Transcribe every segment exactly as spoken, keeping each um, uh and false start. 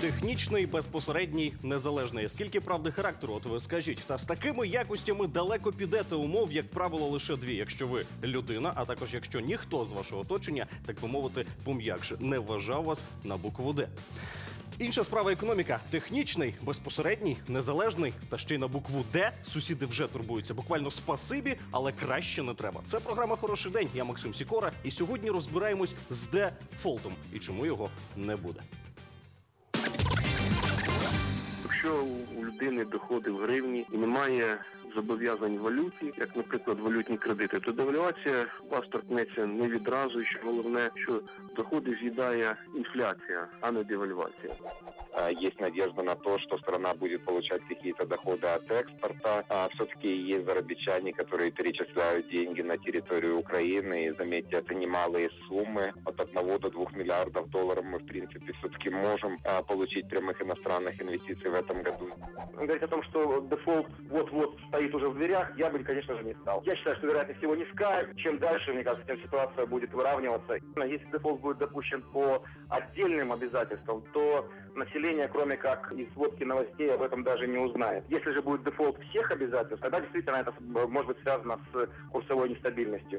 Технічний, безпосередній, незалежний. Скільки правди характеру, от ви скажіть. Та з такими якостями далеко підете. Умов, як правило, лише дві. Якщо ви людина, а також якщо ніхто з вашого оточення, так би мовити, пом'якше, не вважав вас на букву «Д». Інша справа – економіка. Технічний, безпосередній, незалежний, та ще й на букву «Д» сусіди вже турбуються. Буквально спасибі, але краще не треба. Це програма «Хороший день». Я Максим Сікора. І сьогодні розбираємось з дефолтом і чому його не буде. Якщо у людини доходи в гривні і немає зобов'язань в валюті, як, наприклад, валютні кредити, то девальвація вас торкнеться не відразу, і що головне, що доходи з'їдає інфляція, а не девальвація. Есть надежда на то, что страна будет получать какие-то доходы от экспорта. А все-таки есть заработчане, которые перечисляют деньги на территорию Украины. И, заметьте, это немалые суммы. От одного до двух миллиардов долларов мы, в принципе, все-таки можем а, получить прямых иностранных инвестиций в этом году. Говорить о том, что дефолт вот-вот стоит уже в дверях, я бы, конечно же, не стал. Я считаю, что вероятность его низкая. Чем дальше, мне кажется, тем ситуация будет выравниваться. Если дефолт будет допущен по отдельным обязательствам, то население, кроме как из сводки новостей, об этом даже не узнает. Если же будет дефолт всех обязательств, тогда действительно это может быть связано с курсовой нестабильностью.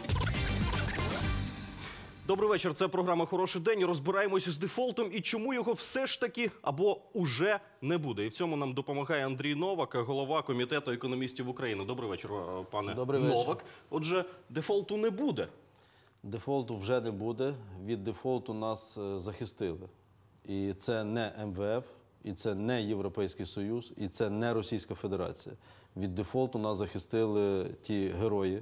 Добрий вечір, це програма «Хороший день». Розбираємося з дефолтом і чому його все ж таки або уже не буде. І в цьому нам допомагає Андрій Новак, голова Комітету економістів України. Добрий вечір, пане Добрий Новак. вечір. Отже, дефолту не буде. Дефолту вже не буде. Від дефолту нас захистили. І це не ем ве еф, і це не Європейський Союз, і це не Російська Федерація. Від дефолту нас захистили ті герої,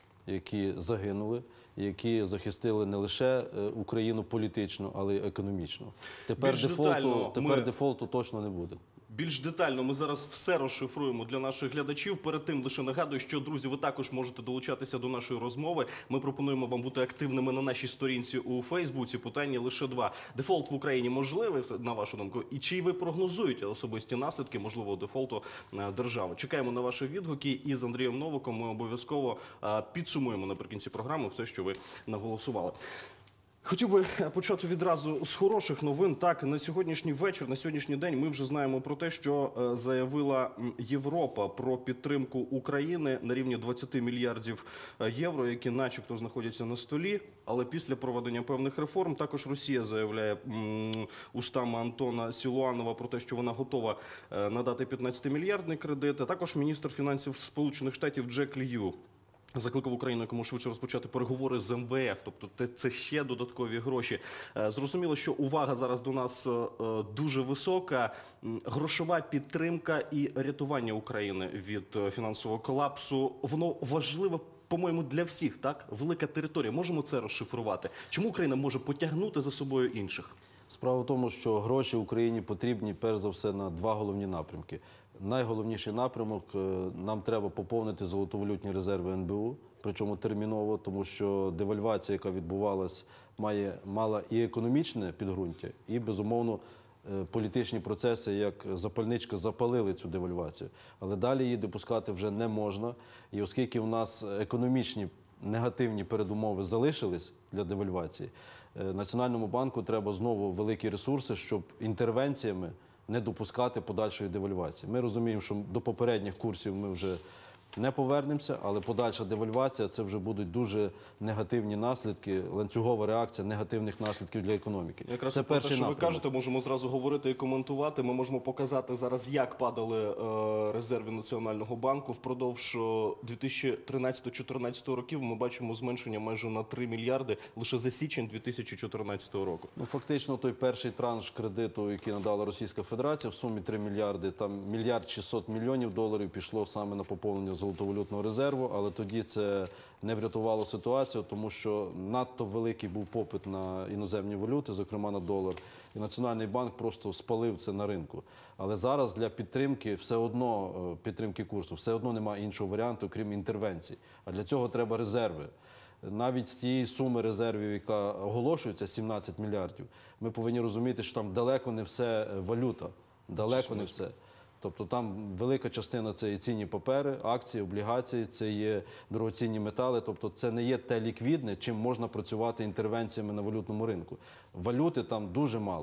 які загинули, які захистили не лише Україну політично, але й економічно. Тепер, дефолту, тепер ми... дефолту точно не буде. Більш детально ми зараз все розшифруємо для наших глядачів. Перед тим лише нагадую, що, друзі, ви також можете долучатися до нашої розмови. Ми пропонуємо вам бути активними на нашій сторінці у Фейсбуці. Питання лише два. Дефолт в Україні можливий, на вашу думку? І чи ви прогнозуєте особисті наслідки можливого дефолту держави? Чекаємо на ваші відгуки. І з Андрієм Новаком ми обов'язково підсумуємо наприкінці програми все, що ви наголосували. Хотів би почати відразу з хороших новин. Так, на сьогоднішній вечір, на сьогоднішній день ми вже знаємо про те, що заявила Європа про підтримку України на рівні двадцяти мільярдів євро, які начебто знаходяться на столі. Але після проведення певних реформ також Росія заявляє м, устами Антона Силуанова про те, що вона готова надати п'ятнадцятимільярдний кредит. А також міністр фінансів Сполучених Штатів Джек Лью закликав Україну якому швидше розпочати переговори з ем ве еф, тобто це ще додаткові гроші. Зрозуміло, що увага зараз до нас дуже висока. Грошова підтримка і рятування України від фінансового колапсу, воно важливе, по-моєму, для всіх, так? Велика територія. Можемо це розшифрувати? Чому Україна може потягнути за собою інших? Справа в тому, що гроші Україні потрібні, перш за все, на два головні напрямки. Найголовніший напрямок – нам треба поповнити золотовалютні резерви ен бе у, причому терміново, тому що девальвація, яка відбувалась, має, мала і економічне підґрунтя, і, безумовно, політичні процеси, як запальничка, запалили цю девальвацію. Але далі її допускати вже не можна, і оскільки в нас економічні негативні передумови залишились для девальвації, Національному банку треба знову великі ресурси, щоб інтервенціями не допускати подальшої девальвації. Ми розуміємо, що до попередніх курсів ми вже не повернемося, але подальша девальвація – це вже будуть дуже негативні наслідки, ланцюгова реакція негативних наслідків для економіки. Якраз це про те, перший що ви напрямок. кажете, можемо зразу говорити і коментувати. Ми можемо показати зараз, як падали е, резерви Національного банку. Впродовж дві тисячі тринадцятого - дві тисячі чотирнадцятого років ми бачимо зменшення майже на три мільярди лише за січень дві тисячі чотирнадцятого року. Ну, фактично, той перший транш кредиту, який надала Російська Федерація, в сумі три мільярди, там мільярд шістсот мільйонів доларів пішло саме на поповнення золотовалютного резерву, але тоді це не врятувало ситуацію, тому що надто великий був попит на іноземні валюти, зокрема на долар, і Національний банк просто спалив це на ринку. Але зараз для підтримки, все одно, підтримки курсу, все одно немає іншого варіанту, крім інтервенцій. А для цього треба резерви. Навіть з тієї суми резервів, яка оголошується, сімнадцять мільярдів, ми повинні розуміти, що там далеко не все валюта, далеко не все. Тобто там велика частина – це і цінні папери, акції, облігації, це є дорогоцінні метали. Тобто це не є те ліквідне, чим можна працювати інтервенціями на валютному ринку. Валюти там дуже мало.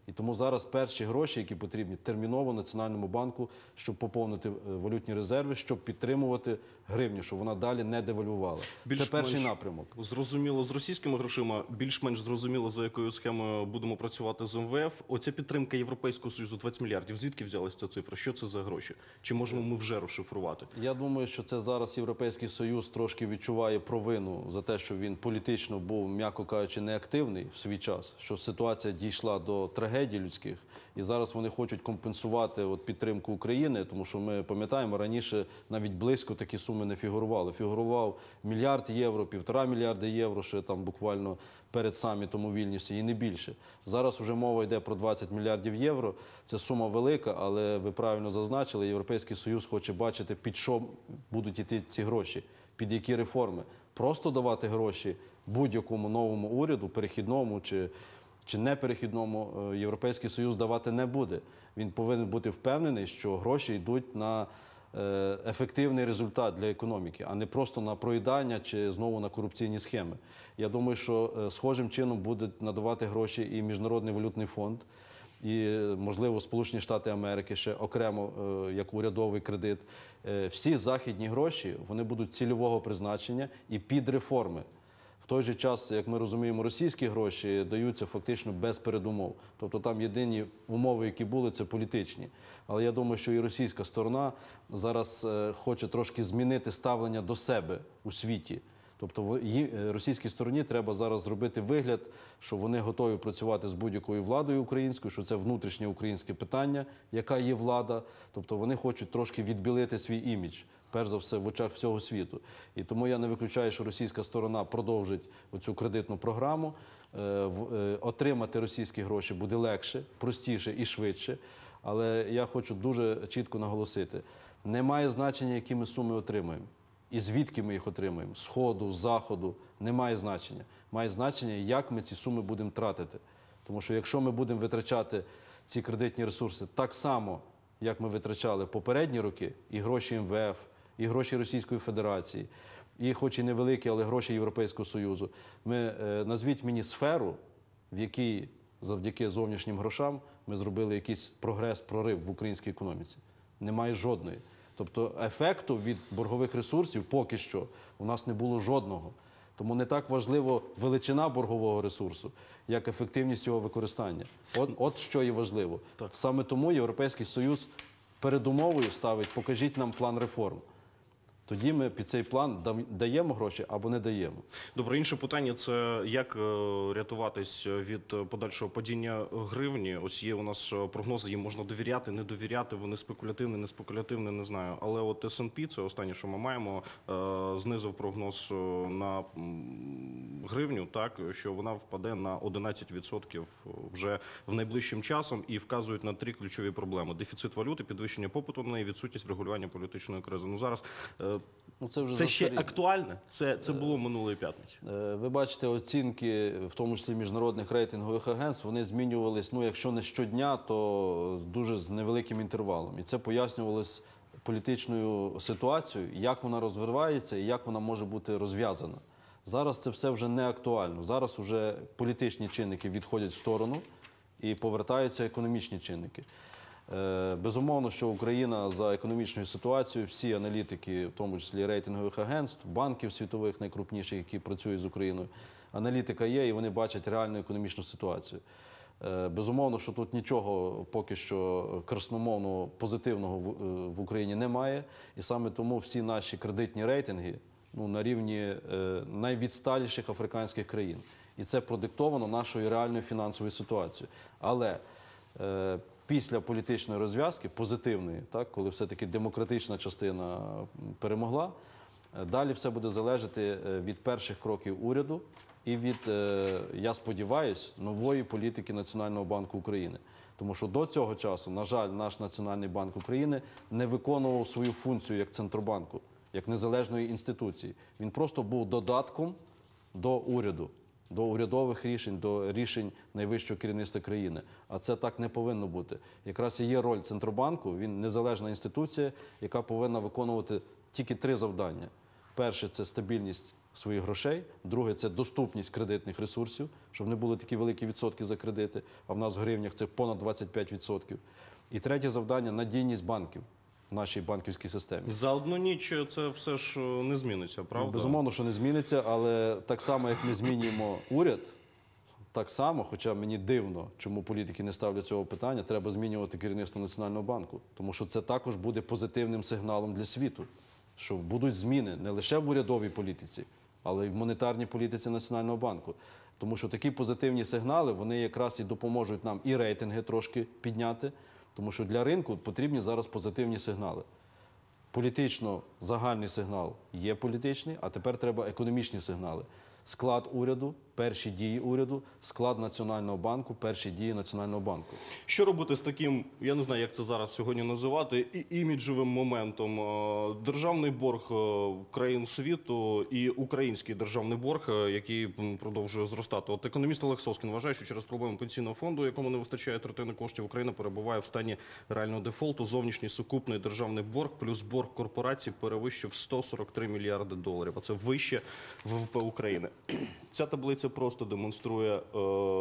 І тому зараз перші гроші, які потрібні терміново Національному банку, щоб поповнити валютні резерви, щоб підтримувати гривню, щоб вона далі не девальвувала. Це перший напрямок. Зрозуміло з російськими грошима, більш-менш зрозуміло, за якою схемою будемо працювати з ем ве еф. Оця підтримка Європейського Союзу двадцять мільярдів. Звідки взялася ця цифра? Що це за гроші? Чи можемо ми вже розшифрувати? Я думаю, що це зараз Європейський Союз трошки відчуває провину за те, що він політично був, м'яко кажучи, неактивний в свій час, що ситуація дійшла до трагедій людських, і зараз вони хочуть компенсувати от підтримку України, тому що ми пам'ятаємо, раніше навіть близько такі суми не фігурували. Фігурував мільярд євро, півтора мільярда євро, ще там буквально перед самітом у Вільнюсі, і не більше. Зараз вже мова йде про двадцять мільярдів євро. Це сума велика, але ви правильно зазначили, Європейський Союз хоче бачити, під що будуть йти ці гроші, під які реформи. Просто давати гроші будь-якому новому уряду, перехідному чи, чи неперехідному, Європейський Союз давати не буде. Він повинен бути впевнений, що гроші йдуть на ефективний результат для економіки, а не просто на проїдання чи знову на корупційні схеми. Я думаю, що схожим чином буде надавати гроші і Міжнародний валютний фонд, і, можливо, Сполучені Штати Америки ще окремо, як урядовий кредит. Всі західні гроші, вони будуть цільового призначення і під реформи. В той же час, як ми розуміємо, російські гроші даються фактично без передумов. Тобто там єдині умови, які були, це політичні. Але я думаю, що і російська сторона зараз хоче трошки змінити ставлення до себе у світі. Тобто російській стороні треба зараз зробити вигляд, що вони готові працювати з будь-якою владою українською, що це внутрішнє українське питання, яка є влада. Тобто вони хочуть трошки відбілити свій імідж, перш за все, в очах всього світу. І тому я не виключаю, що російська сторона продовжить оцю кредитну програму. Отримати російські гроші буде легше, простіше і швидше. Але я хочу дуже чітко наголосити, немає значення, які ми суми отримаємо. І звідки ми їх отримаємо? З Сходу, з Заходу. Немає значення. Має значення, як ми ці суми будемо тратити. Тому що якщо ми будемо витрачати ці кредитні ресурси так само, як ми витрачали попередні роки, і гроші ем ве еф, і гроші Російської Федерації, і хоч і невеликі, але гроші Європейського Союзу, ми, е, назвіть мені сферу, в якій завдяки зовнішнім грошам ми зробили якийсь прогрес, прорив в українській економіці. Немає жодної. Тобто ефекту від боргових ресурсів поки що у нас не було жодного. Тому не так важливо величина боргового ресурсу, як ефективність його використання. От, от що є важливо. Так. Саме тому Європейський Союз передумовою ставить «покажіть нам план реформ». Тоді ми під цей план даємо гроші або не даємо. Добре, інше питання – це як рятуватись від подальшого падіння гривні. Ось є у нас прогнози, їм можна довіряти, не довіряти, вони спекулятивні, не спекулятивні, не знаю. Але от ес енд пі, це останнє, що ми маємо, знизив прогноз на гривню, так, що вона впаде на одинадцять відсотків вже в найближчим часом і вказують на три ключові проблеми. Дефіцит валюти, підвищення попиту на неї, відсутність врегулювання політичної кризи. Ну, зараз Ну, це вже це ще актуальне? Це, це було минулої п'ятниці. Ви бачите, оцінки, в тому числі міжнародних рейтингових агентств, вони змінювались, ну, якщо не щодня, то дуже з невеликим інтервалом. І це пояснювалось політичною ситуацією, як вона розвивається і як вона може бути розв'язана. Зараз це все вже не актуально. Зараз вже політичні чинники відходять в сторону і повертаються економічні чинники. Безумовно, що Україна за економічною ситуацією, всі аналітики, в тому числі рейтингових агентств, банків світових найкрупніших, які працюють з Україною, аналітика є і вони бачать реальну економічну ситуацію. Безумовно, що тут нічого поки що красномовного, позитивного в Україні немає. І саме тому всі наші кредитні рейтинги ну, на рівні найвідсталіших африканських країн. І це продиктовано нашою реальною фінансовою ситуацією. Але після політичної розв'язки, позитивної, так, коли все-таки демократична частина перемогла, далі все буде залежати від перших кроків уряду і від, я сподіваюся, нової політики Національного банку України. Тому що до цього часу, на жаль, наш Національний банк України не виконував свою функцію як Центробанку, як незалежної інституції. Він просто був додатком до уряду, до урядових рішень, до рішень найвищого керівництва країни. А це так не повинно бути. Якраз і є роль Центробанку, він незалежна інституція, яка повинна виконувати тільки три завдання. Перше – це стабільність своїх грошей. Друге – це доступність кредитних ресурсів, щоб не були такі великі відсотки за кредити, а в нас в гривнях це понад двадцять п'ять відсотків. І третє завдання – надійність банків в нашій банківській системі. За одну ніч це все ж не зміниться, правда? Безумовно, що не зміниться, але так само, як ми змінюємо уряд, так само, хоча мені дивно, чому політики не ставлять цього питання, треба змінювати керівництво Національного банку. Тому що це також буде позитивним сигналом для світу, що будуть зміни не лише в урядовій політиці, але й в монетарній політиці Національного банку. Тому що такі позитивні сигнали, вони якраз і допоможуть нам і рейтинги трошки підняти, тому що для ринку потрібні зараз позитивні сигнали. Політично загальний сигнал є політичний, а тепер треба економічні сигнали. Склад уряду, перші дії уряду, склад Національного банку, перші дії Національного банку. Що робити з таким, я не знаю, як це зараз сьогодні називати, і іміджевим моментом? Е, Державний борг е, країн світу і український державний борг, е, який м, продовжує зростати. От економіст Олег Соскін вважає, що через проблеми пенсійного фонду, якому не вистачає третини коштів, Україна перебуває в стані реального дефолту. Зовнішній сукупний державний борг плюс борг корпорацій перевищив сто сорок три мільярди доларів. А це вище ВВП України. Ця таблиця просто демонструє е,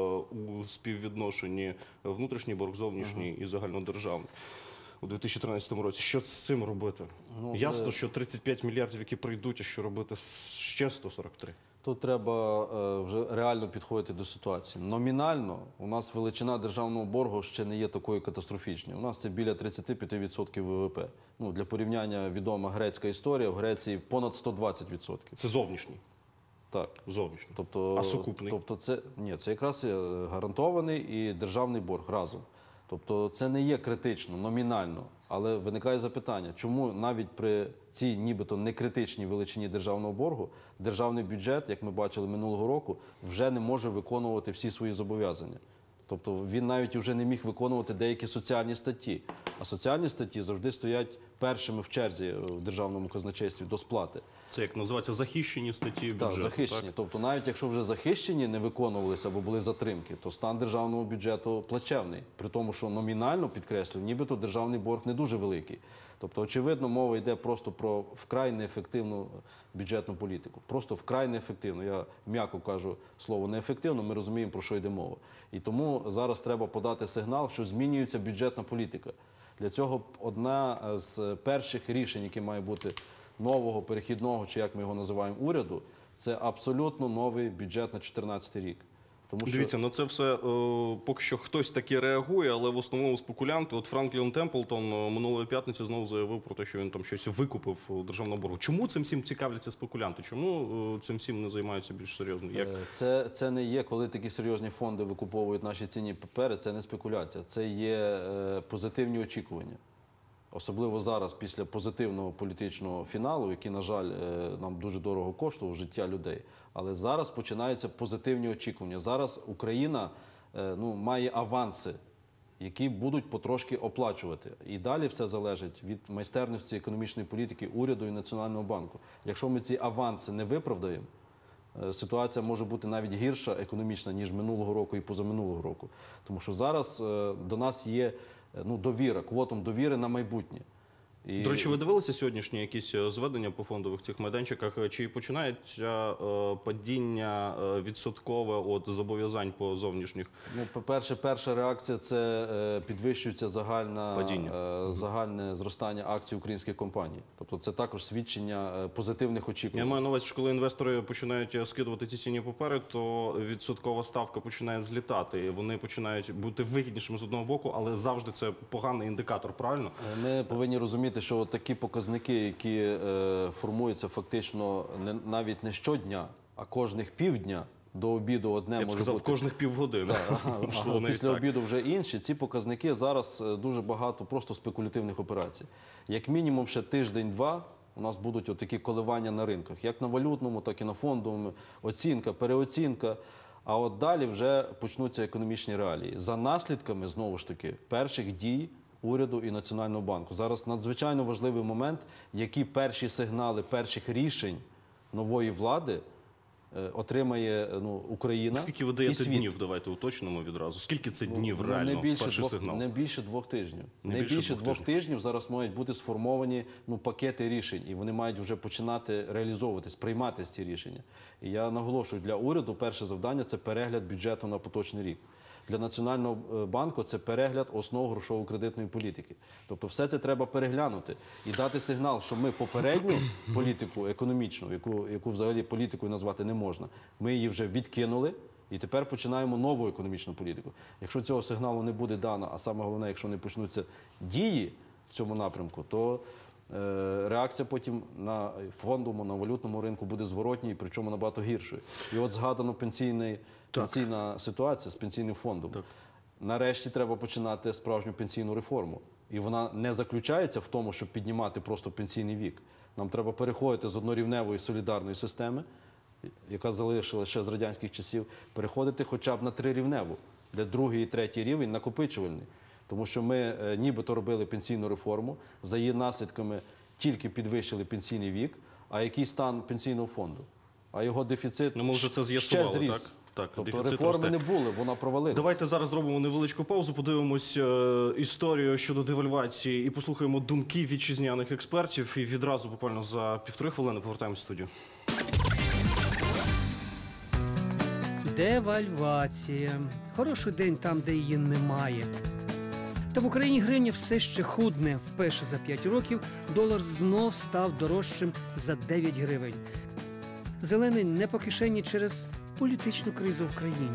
у співвідношенні внутрішній борг, зовнішній і загальнодержавний. У дві тисячі тринадцятому році. Що з цим робити? Ну, Ясно, ви- що тридцять п'ять мільярдів, які прийдуть, а що робити з ще сто сорок три? Тут треба е, вже реально підходити до ситуації. Номінально у нас величина державного боргу ще не є такою катастрофічною. У нас це біля тридцять п'ять відсотків ВВП. Ну, для порівняння відома грецька історія. В Греції понад сто двадцять відсотків. Це зовнішній. Так. Зовнішній. Тобто, А сукупний? Тобто це, ні, це якраз є гарантований і державний борг разом. Тобто це не є критично, номінально. Але виникає запитання, чому навіть при цій нібито некритичній величині державного боргу державний бюджет, як ми бачили минулого року, вже не може виконувати всі свої зобов'язання. Тобто він навіть вже не міг виконувати деякі соціальні статті. А соціальні статті завжди стоять першими в черзі в державному казначействі до сплати. Це як називається захищені статті бюджету. Так, захищені. Тобто навіть якщо вже захищені не виконувалися або були затримки, то стан державного бюджету плачевний. При тому, що номінально, підкреслюю, нібито державний борг не дуже великий. Тобто, очевидно, мова йде просто про вкрай неефективну бюджетну політику. Просто вкрай неефективну. Я м'яко кажу слово неефективно, ми розуміємо, про що йде мова. І тому зараз треба подати сигнал, що змінюється бюджетна політика. Для цього одна з перших рішень, які має бути нового, перехідного, чи як ми його називаємо, уряду, це абсолютно новий бюджет на чотирнадцятий рік. Тому що... Дивіться, на це все е, поки що хтось таки реагує, але в основному спекулянти. От Франклін Темплтон е, минулої п'ятниці знову заявив про те, що він там щось викупив у державного боргу. Чому цим всім цікавляться спекулянти? Чому е, цим всім не займаються більш серйозно? Як? Е, Це, це не є, коли такі серйозні фонди викуповують наші цінні папери, це не спекуляція, це є е, позитивні очікування. Особливо зараз, після позитивного політичного фіналу, який, на жаль, е, нам дуже дорого коштував життя людей. Але зараз починаються позитивні очікування. Зараз Україна е, ну, має аванси, які будуть потрошки оплачувати. І далі все залежить від майстерності економічної політики уряду і Національного банку. Якщо ми ці аванси не виправдаємо, е, ситуація може бути навіть гірша економічна, ніж минулого року і позаминулого року. Тому що зараз е, до нас є ну, довіра, квотом довіри на майбутнє. І... До речі, ви дивилися сьогоднішні якісь е, зведення по фондових цих майданчиках? Чи починається е, падіння е, відсоткове от зобов'язань по зовнішніх? Ну, по-перше, перша реакція – це е, підвищується загальна, Падіння. е, загальне зростання акцій українських компаній. Тобто це також свідчення е, позитивних Я очікувань. маю на увазі, що коли інвестори починають скидувати ці цінні папери, то відсоткова ставка починає злітати. І вони починають бути вигіднішими з одного боку, але завжди це поганий індикатор, правильно? Е, Ми повинні розуміти, що такі показники, які е, формуються фактично не, навіть не щодня, а кожних півдня, до обіду одне Я б може сказав, бути... кожних півгодини. Так, Можливо, а навіть після так. обіду вже інші. Ці показники зараз е, дуже багато просто спекулятивних операцій. Як мінімум ще тиждень-два у нас будуть отакі коливання на ринках, як на валютному, так і на фондовому, оцінка, переоцінка. А от далі вже почнуться економічні реалії. За наслідками, знову ж таки, перших дій уряду і Національного банку. Зараз надзвичайно важливий момент, які перші сигнали перших рішень нової влади е, отримає ну, Україна Скільки ви і даєте світ. днів, давайте уточнимо відразу. Скільки це днів Ну, реально, не більше перший двох, сигнал? Не більше двох тижнів. Не Не, більше більше, двох двох тижнів. тижнів зараз мають бути сформовані ну, пакети рішень, і вони мають вже починати реалізовуватись, прийматися ці рішення. І я наголошую, для уряду перше завдання – це перегляд бюджету на поточний рік. Для Національного банку це перегляд основ грошово-кредитної політики. Тобто все це треба переглянути і дати сигнал, що ми попередню політику економічну, яку, яку взагалі політикою назвати не можна, ми її вже відкинули і тепер починаємо нову економічну політику. Якщо цього сигналу не буде дано, а саме головне, якщо не почнуться дії в цьому напрямку, то е, реакція потім на фондовому, на валютному ринку буде зворотній, причому набагато гіршою. І от згадано пенсійний пенсійна ситуація з пенсійним фондом. Так. Нарешті треба починати справжню пенсійну реформу. І вона не заключається в тому, щоб піднімати просто пенсійний вік. Нам треба переходити з однорівневої солідарної системи, яка залишилася ще з радянських часів, переходити хоча б на трирівневу, де другий і третій рівень накопичувальний. Тому що ми е, нібито робили пенсійну реформу, за її наслідками тільки підвищили пенсійний вік, а який стан пенсійного фонду? А його дефіцит Ну, ми вже це ще з'ясували, зріс. так? Так, Тобто дефіцит реформи росте. не було, вона провалилася. Давайте зараз зробимо невеличку паузу, подивимось е, історію щодо девальвації і послухаємо думки вітчизняних експертів. І відразу буквально за півтори хвилини повертаємось в студію. Девальвація. Хороший день там, де її немає. Та в Україні гривня все ще худне. Вперше за п'ять років долар знов став дорожчим за дев'ять гривень. Зелений не по кишені через політичну кризу в країні.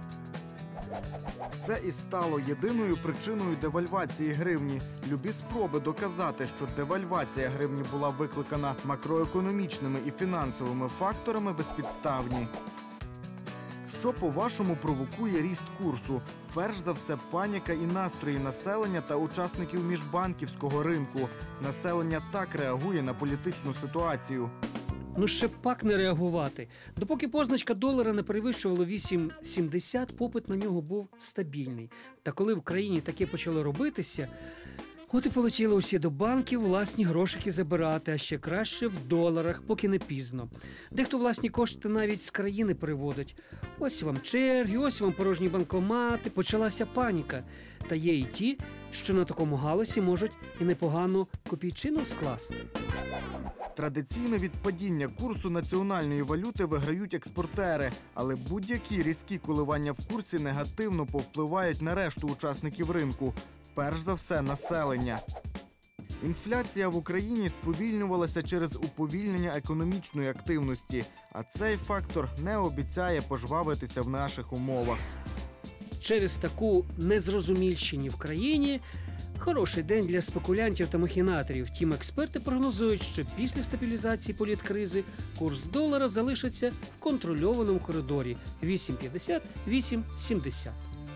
Це і стало єдиною причиною девальвації гривні. Любі спроби доказати, що девальвація гривні була викликана макроекономічними і фінансовими факторами, безпідставні. Що, по-вашому, провокує ріст курсу? Перш за все, паніка і настрої населення та учасників міжбанківського ринку. Населення так реагує на політичну ситуацію. Ну ще пак не реагувати. Допоки позначка долара не перевищувала вісім сімдесят, попит на нього був стабільний. Та коли в країні таке почало робитися, от і полетіли усі до банків власні грошики забирати, а ще краще в доларах, поки не пізно. Дехто власні кошти навіть з країни переводить. Ось вам черги, ось вам порожні банкомати, почалася паніка. Та є і ті, що на такому галасі можуть і непогано копійчину скласти. Традиційно від падіння курсу національної валюти виграють експортери, але будь-які різкі коливання в курсі негативно повпливають на решту учасників ринку. Перш за все, населення. Інфляція в Україні сповільнювалася через уповільнення економічної активності, а цей фактор не обіцяє пожвавитися в наших умовах. Через таку незрозумільщині в країні хороший день для спекулянтів та махінаторів. Втім, експерти прогнозують, що після стабілізації політкризи курс долара залишиться в контрольованому коридорі вісім п'ятдесят - вісім сімдесят.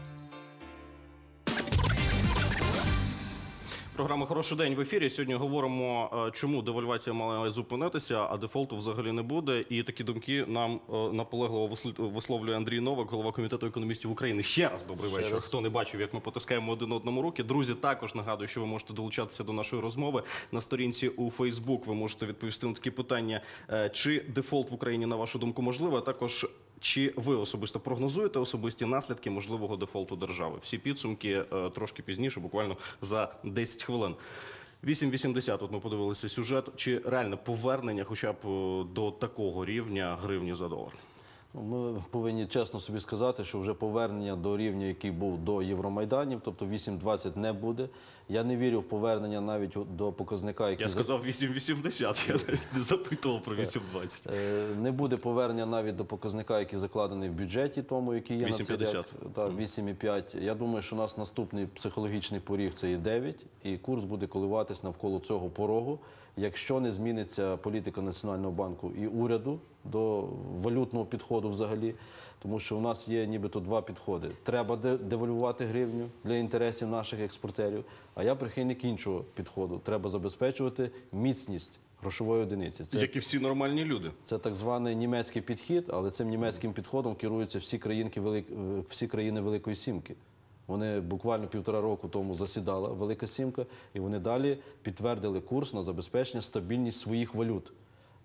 Програма «Хороший день» в ефірі. Сьогодні говоримо, е, чому девальвація мала зупинитися, а дефолту взагалі не буде. І такі думки нам е, наполегливо вислу- висловлює Андрій Новак, голова Комітету економістів України. Ще раз добрий вечір. раз. Хто не бачив, як ми потискаємо один одному руки. Друзі, також нагадую, що ви можете долучатися до нашої розмови. На сторінці у Фейсбук ви можете відповісти на такі питання, е, чи дефолт в Україні, на вашу думку, можливий, а також чи ви особисто прогнозуєте особисті наслідки можливого дефолту держави? Всі підсумки е, трошки пізніше, буквально за десять хвилин. вісім вісімдесят, от ми подивилися сюжет. Чи реальне повернення хоча б е, до такого рівня гривні за долар? Ми повинні чесно собі сказати, що вже повернення до рівня, який був до Євромайданів, тобто вісім двадцять не буде. Я не вірю в повернення навіть до показника, який... Я сказав вісім вісімдесят, я навіть не запитував про вісім двадцять. Е, Не буде повернення навіть до показника, який закладений в бюджеті, тому, який є на цей рік. вісім п'ятдесят. Так, вісім і п'ять. Я думаю, що у нас наступний психологічний поріг – це і дев'ять, і курс буде коливатись навколо цього порогу, якщо не зміниться політика Національного банку і уряду до валютного підходу взагалі. Тому що у нас є нібито два підходи. Треба де- девальвувати гривню для інтересів наших експортерів, а я прихильник іншого підходу. Треба забезпечувати міцність грошової одиниці. Це, Як і всі нормальні люди. це так званий німецький підхід, але цим німецьким підходом керуються всі, країнки, велик- е, всі країни Великої Сімки. Вони буквально півтора року тому засідала Велика Сімка, і вони далі підтвердили курс на забезпечення стабільність своїх валют.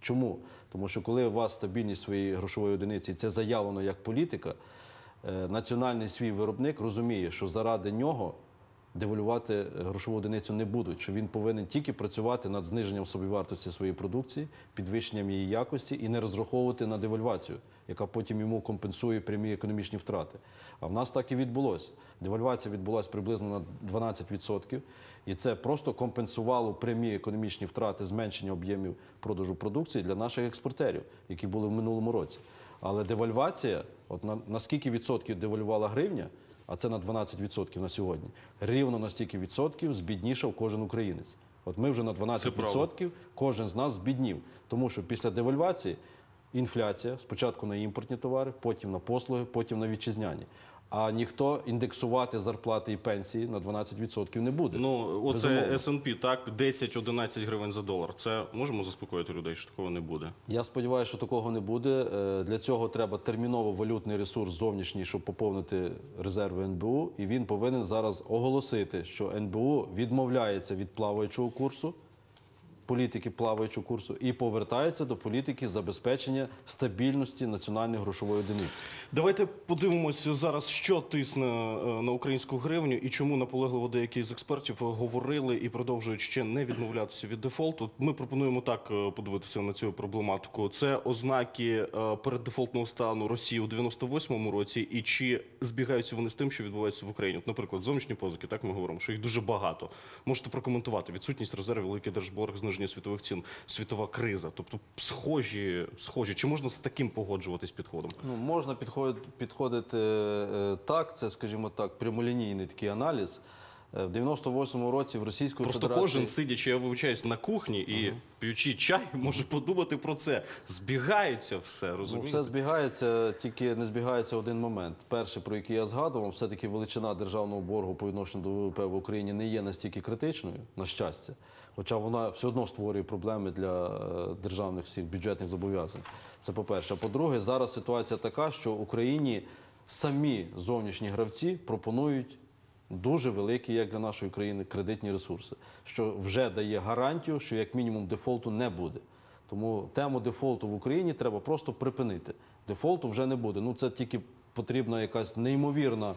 Чому? Тому що коли у вас стабільність своєї грошової одиниці, і це заявлено як політика, е, національний свій виробник розуміє, що заради нього девальвувати грошову одиницю не будуть, що він повинен тільки працювати над зниженням собівартості своєї продукції, підвищенням її якості і не розраховувати на девальвацію, яка потім йому компенсує прямі економічні втрати. А в нас так і відбулося. Девальвація відбулася приблизно на дванадцять відсотків, і це просто компенсувало прямі економічні втрати, зменшення об'ємів продажу продукції для наших експортерів, які були в минулому році. Але девальвація, от на, на скільки відсотків девальвувала гривня, а це на дванадцять відсотків на сьогодні, рівно на стільки відсотків збіднішав кожен українець. От ми вже на дванадцять відсотків, кожен з нас збіднів. Тому що після девальвації інфляція, спочатку на імпортні товари, потім на послуги, потім на вітчизняні. А ніхто індексувати зарплати і пенсії на дванадцять відсотків не буде. Ну, оце Безумовно. ес енд пі, так, десять-одинадцять гривень за долар. Це можемо заспокоїти людей, що такого не буде? Я сподіваюся, що такого не буде. Е, Для цього треба терміново валютний ресурс зовнішній, щоб поповнити резерви ен бе у. І він повинен зараз оголосити, що ен бе у відмовляється від плаваючого курсу, політики плаваючого курсу, і повертається до політики забезпечення стабільності національної грошової одиниці. Давайте подивимося зараз, що тисне е, на українську гривню і чому наполегливо деякі з експертів говорили і продовжують ще не відмовлятися від дефолту. Ми пропонуємо так е, подивитися на цю проблематику. Це ознаки е, переддефолтного стану Росії у дев'яносто восьмому році, і чи збігаються вони з тим, що відбувається в Україні? От, наприклад, зовнішні позики, так ми говоримо, що їх дуже багато. Можете прокоментувати. Відсутність резервів, великий держборг, зниження світових цін, світова криза. Тобто схожі, схожі. Чи можна з таким погоджуватись підходом? Ну, можна підходити, підходити е, так, це, скажімо так, прямолінійний такий аналіз. Е, В дев'яносто восьмому році в Російської Просто Федерації... кожен, сидячи, я вивчаюсь, на кухні і п'ючи чай, може подумати про це. Збігається все, Ну, розумієте? все збігається, тільки не збігається один момент. Перший, про який я згадував, все-таки величина державного боргу по відношенню до ве ве пе в Україні не є настільки критичною, на щастя. Хоча вона все одно створює проблеми для е, державних всіх бюджетних зобов'язань. Це по-перше. А по-друге, зараз ситуація така, що Україні самі зовнішні гравці пропонують дуже великі, як для нашої країни, кредитні ресурси, що вже дає гарантію, що як мінімум дефолту не буде. Тому тему дефолту в Україні треба просто припинити. Дефолту вже не буде. Ну, це тільки потрібна якась неймовірна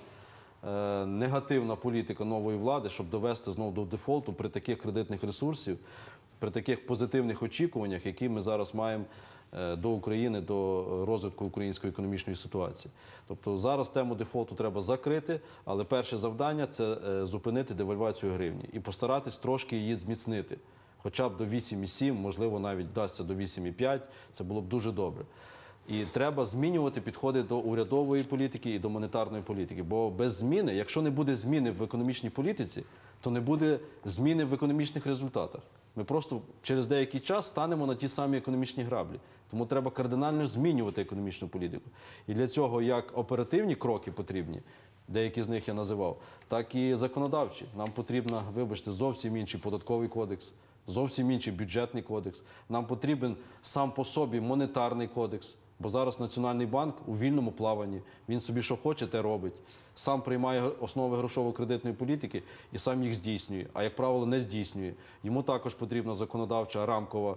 е, негативна політика нової влади, щоб довести знову до дефолту при таких кредитних ресурсів, при таких позитивних очікуваннях, які ми зараз маємо е, до України, до розвитку української економічної ситуації. Тобто зараз тему дефолту треба закрити, але перше завдання – це е, зупинити девальвацію гривні і постаратись трошки її зміцнити. Хоча б до вісім цілих сім, можливо, навіть вдасться до вісім цілих п'ять, це було б дуже добре. І треба змінювати підходи до урядової політики і до монетарної політики. Бо без зміни, якщо не буде зміни в економічній політиці, то не буде зміни в економічних результатах. Ми просто через деякий час станемо на ті самі економічні граблі. Тому треба кардинально змінювати економічну політику. І для цього як оперативні кроки потрібні, деякі з них я називав, так і законодавчі. Нам потрібно, вибачте, зовсім інший податковий кодекс, зовсім інший бюджетний кодекс. Нам потрібен сам по собі монетарний кодекс, бо зараз Національний банк у вільному плаванні, він собі що хоче, те робить. Сам приймає основи грошово-кредитної політики і сам їх здійснює, а, як правило, не здійснює. Йому також потрібна законодавча рамкова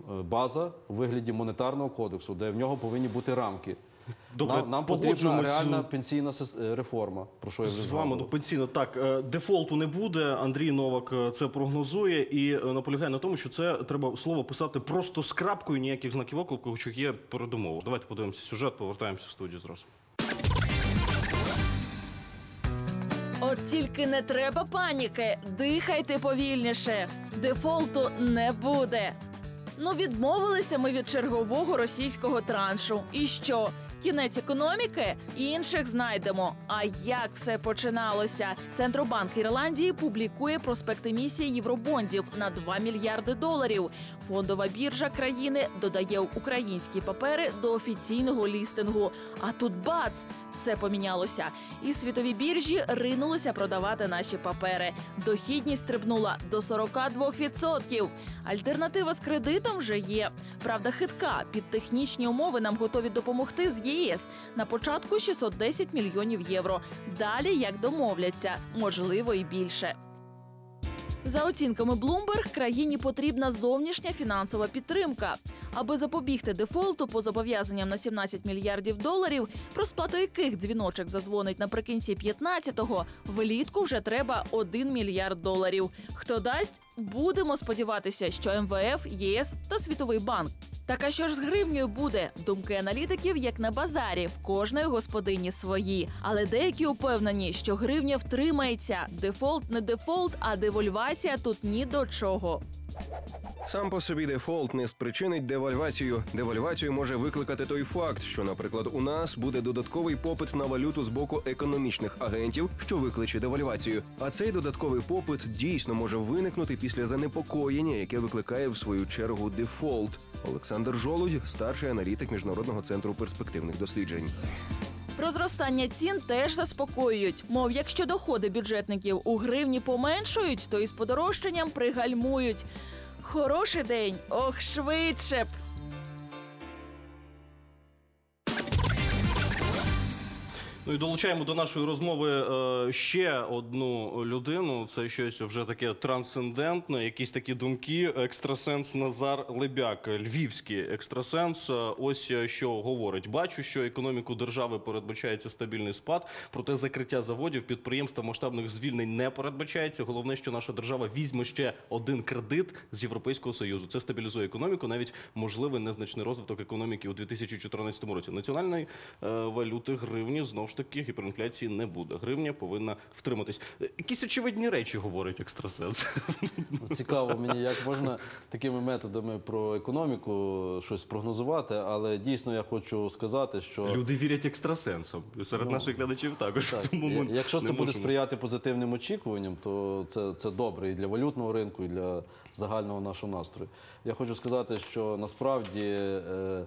база у вигляді монетарного кодексу, де в нього повинні бути рамки. Добре, нам, нам потрібна погоджуємось. реальна пенсійна сис- реформа, про що я вже З вами, ну, згадував. пенсійно, так, е, дефолту не буде, Андрій Новак е, це прогнозує і е, наполягає на тому, що це треба слово писати просто з крапкою, ніяких знаків оклику, що є передумова. Давайте подивимося сюжет, повертаємося в студію зразу. От тільки не треба паніки, дихайте повільніше. Дефолту не буде. Ну, відмовилися ми від чергового російського траншу. І що? Кінець економіки? Інших знайдемо. А як все починалося? Центробанк Ірландії публікує проспекти емісії євробондів на два мільярди доларів. Фондова біржа країни додає українські папери до офіційного лістингу. А тут бац! Все помінялося. І світові біржі ринулися продавати наші папери. Дохідність стрибнула до сорок два відсотки. Альтернатива з кредитом вже є. Правда, хитка. Під технічні умови нам готові допомогти з є ес. На початку шістсот десять мільйонів євро. Далі, як домовляться, можливо і більше. За оцінками Bloomberg, країні потрібна зовнішня фінансова підтримка. Аби запобігти дефолту по зобов'язанням на сімнадцять мільярдів доларів, про сплату яких дзвіночок зазвонить наприкінці п'ятнадцятого, влітку вже треба один мільярд доларів. Хто дасть? Будемо сподіватися, що ем ве еф, є ес та Світовий банк. Так а що ж з гривнею буде? Думки аналітиків, як на базарі, в кожної господині свої. Але деякі упевнені, що гривня втримається. Дефолт не дефолт, а девальвація тут ні до чого. Сам по собі дефолт не спричинить девальвацію. Девальвацію може викликати той факт, що, наприклад, у нас буде додатковий попит на валюту з боку економічних агентів, що викличе девальвацію. А цей додатковий попит дійсно може виникнути після занепокоєння, яке викликає в свою чергу дефолт. Олександр Жолудь, старший аналітик Міжнародного центру перспективних досліджень. Про зростання цін теж заспокоюють. Мов, якщо доходи бюджетників у гривні поменшують, то із подорожчанням пригальмують. Хороший день, ох, швидше б! Ну і долучаємо до нашої розмови е, ще одну людину. Це щось вже таке трансцендентне, якісь такі думки. Екстрасенс Назар Лебяк, львівський екстрасенс. Ось що говорить. Бачу, що економіку держави передбачається стабільний спад, проте закриття заводів, підприємств та масштабних звільнень не передбачається. Головне, що наша держава візьме ще один кредит з Європейського Союзу. Це стабілізує економіку, навіть можливий незначний розвиток економіки у дві тисячі чотирнадцятому році. Національної е, валюти гривні знов ж таки гіперінфляції не буде. Гривня повинна втриматись. Якісь очевидні речі говорить екстрасенс. Цікаво мені, як можна такими методами про економіку щось прогнозувати, але дійсно я хочу сказати, що... Люди вірять екстрасенсам. Серед Ну, наших глядачів також. Так. Тому ми Якщо не це буде можемо. сприяти позитивним очікуванням, то це, це добре і для валютного ринку, і для загального нашого настрою. Я хочу сказати, що насправді... Е,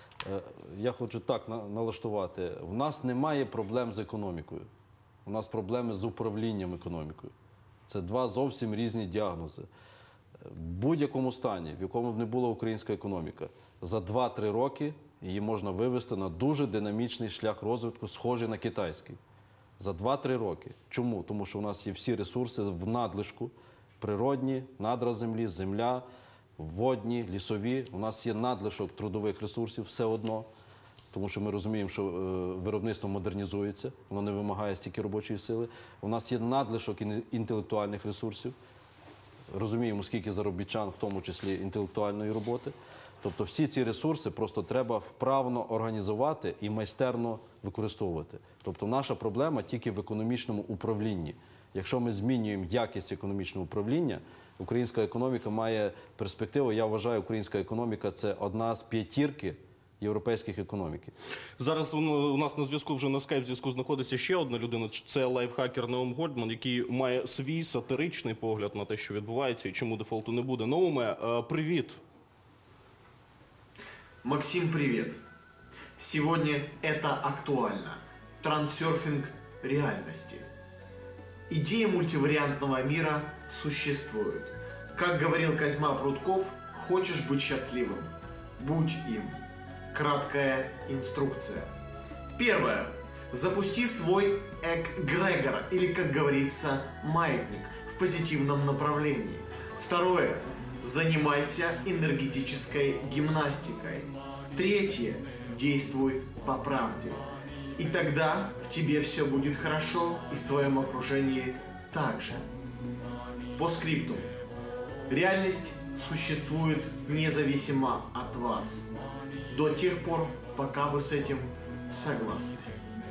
Я хочу так налаштувати. В нас немає проблем з економікою. У нас проблеми з управлінням економікою. Це два зовсім різні діагнози. В будь-якому стані, в якому б не була українська економіка, за два-три роки її можна вивести на дуже динамічний шлях розвитку, схожий на китайський. За два-три роки. Чому? Тому що у нас є всі ресурси в надлишку, природні, надра землі, земля, водні, лісові. У нас є надлишок трудових ресурсів все одно, тому що ми розуміємо, що е, виробництво модернізується, воно не вимагає стільки робочої сили. У нас є надлишок ін- інтелектуальних ресурсів. Розуміємо, скільки заробітчан, в тому числі інтелектуальної роботи. Тобто всі ці ресурси просто треба вправно організувати і майстерно використовувати. Тобто наша проблема тільки в економічному управлінні. Якщо ми змінюємо якість економічного управління, українська економіка має перспективу. Я вважаю, українська економіка – це одна з п'ятірки європейських економіки. Зараз у нас на зв'язку, вже на скайп-зв'язку знаходиться ще одна людина. Це лайфхакер Наум Гольдман, який має свій сатиричний погляд на те, що відбувається і чому дефолту не буде. Науме, привіт. Максим, привет. Сегодня это актуально. Трансерфинг реальности. Идея мультивариантного мира существует. Как говорил Козьма Прутков, хочешь быть счастливым? Будь им. Краткая инструкция. Первое. Запусти свой эгрегор, или, как говорится, маятник в позитивном направлении. Второе. Занимайся энергетической гимнастикой. Третье. Действуй по правде. И тогда в тебе все будет хорошо, и в твоем окружении также. По скрипту. Реальность существует независимо от вас. До тех пор, пока вы с этим согласны.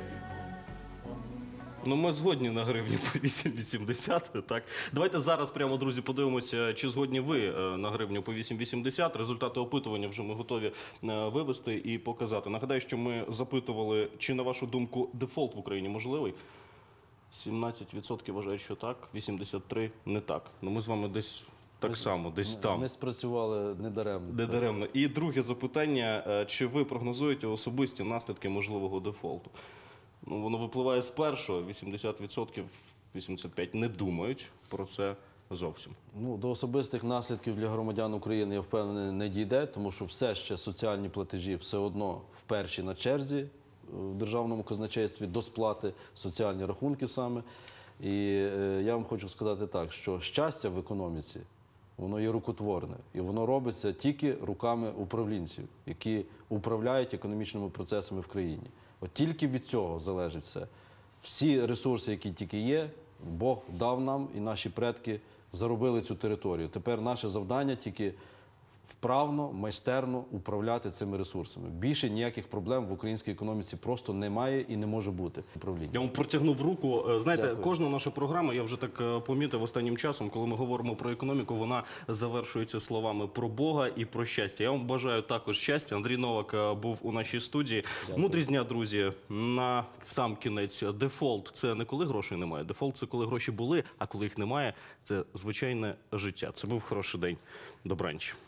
Ну, ми згодні на гривні по вісім вісімдесят, так. Давайте зараз прямо, друзі, подивимося, чи згодні ви на гривню по вісім вісімдесят. Результати опитування вже ми готові вивести і показати. Нагадаю, що ми запитували, чи, на вашу думку, дефолт в Україні можливий. сімнадцять відсотків вважають, що так, вісімдесят три відсотки не так. Ну, ми з вами десь так Ми- само, десь ми, там. Ми спрацювали недаремно. Не даремно. І друге запитання, чи ви прогнозуєте особисті наслідки можливого дефолту? Ну, воно випливає з першого, вісімдесят відсотків, вісімдесят п'ять відсотків не думають про це зовсім. Ну, до особистих наслідків для громадян України, я впевнений, не дійде, тому що все ще соціальні платежі все одно вперші на черзі в державному казначействі до сплати, соціальні рахунки саме. І е, я вам хочу сказати так, що щастя в економіці воно є рукотворне. І воно робиться тільки руками управлінців, які управляють економічними процесами в країні. От тільки від цього залежить все. Всі ресурси, які тільки є, Бог дав нам, і наші предки заробили цю територію. Тепер наше завдання тільки вправно, майстерно управляти цими ресурсами. Більше ніяких проблем в українській економіці просто немає і не може бути. Управління. Я вам протягнув руку. Знаєте, Дякую. кожна наша програма, я вже так е, помітив останнім часом, коли ми говоримо про економіку, вона завершується словами про Бога і про щастя. Я вам бажаю також щастя. Андрій Новак е, був у нашій студії. Дякую. Мудрість дня, друзі, на сам кінець. Дефолт – це не коли грошей немає. Дефолт – це коли гроші були, а коли їх немає – це звичайне життя. Це був хороший день. Добраніч.